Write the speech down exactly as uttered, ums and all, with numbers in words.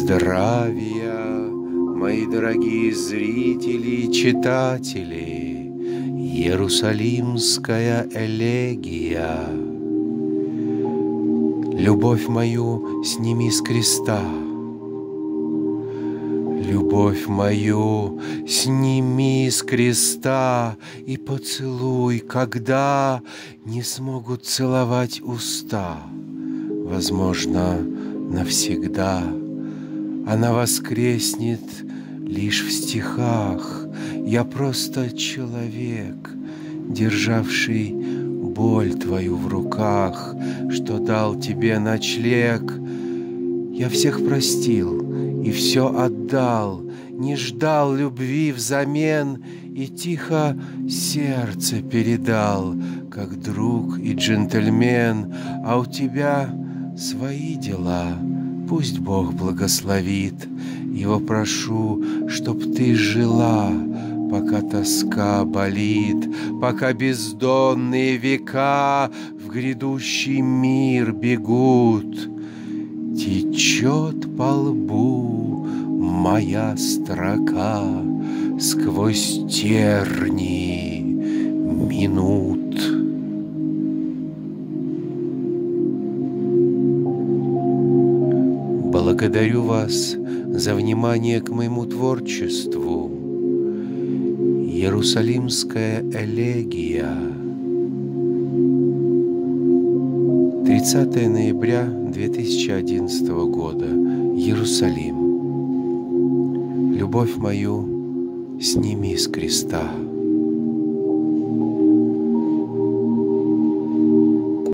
Здравия, мои дорогие зрители и читатели! Иерусалимская элегия. Любовь мою сними с креста, любовь мою сними с креста и поцелуй, когда не смогут целовать уста. Возможно, навсегда она воскреснет лишь в стихах. Я просто человек, державший боль твою в руках, что дал тебе ночлег. Я всех простил и все отдал, не ждал любви взамен и тихо сердце передал, как друг и джентльмен. А у тебя свои дела, пусть Бог благословит. Его прошу, чтоб ты жила, пока тоска болит, пока бездонные века в грядущий мир бегут. Течет по лбу моя строка сквозь терни минут. Благодарю вас за внимание к моему творчеству. Иерусалимская элегия. тридцатое ноября две тысячи одиннадцатого года. Иерусалим. Любовь мою сними с креста.